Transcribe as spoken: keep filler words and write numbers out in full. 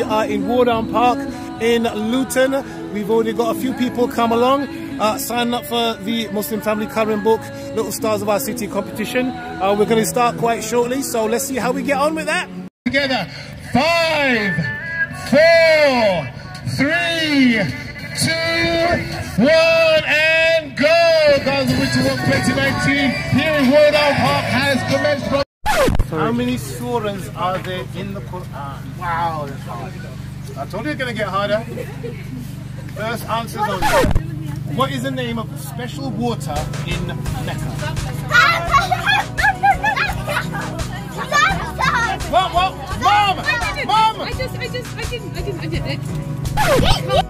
are in Wardown Park in Luton. We've already got a few people come along, uh, signing up for the Muslim Family Colouring Book Little Stars of Our City competition. Uh, we're going to start quite shortly, so let's see how we get on with that. Together, five, four, three, two, one, and go! Gaza Winter Walk twenty nineteen here in Wardown Park has commenced. How many surahs are there in the Quran? Wow, that's hard. I told you it's going to get harder. First answers only. What is the name of the special water in Mecca? What? What? Mom! Mom! I just, I just, I didn't, I didn't, I didn't.